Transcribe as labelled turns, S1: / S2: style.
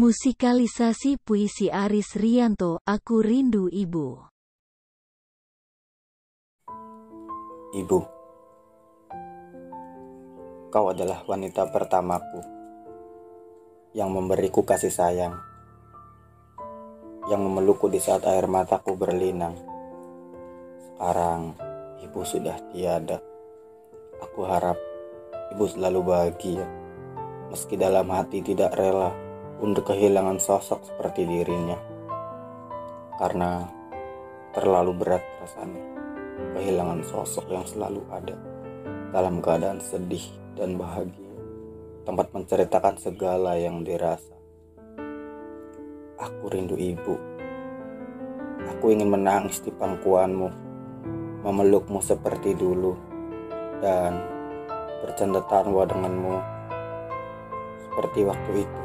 S1: Musikalisasi puisi Aris Rianto, Aku Rindu Ibu.
S2: Ibu, kau adalah wanita pertamaku yang memberiku kasih sayang, yang memelukku di saat air mataku berlinang. Sekarang ibu sudah tiada. Aku harap ibu selalu bahagia, meski dalam hati tidak rela untuk kehilangan sosok seperti dirinya. Karena terlalu berat rasanya kehilangan sosok yang selalu ada dalam keadaan sedih dan bahagia, tempat menceritakan segala yang dirasa. Aku rindu ibu. Aku ingin menangis di pangkuanmu, memelukmu seperti dulu, dan bercanda tawa denganmu seperti waktu itu.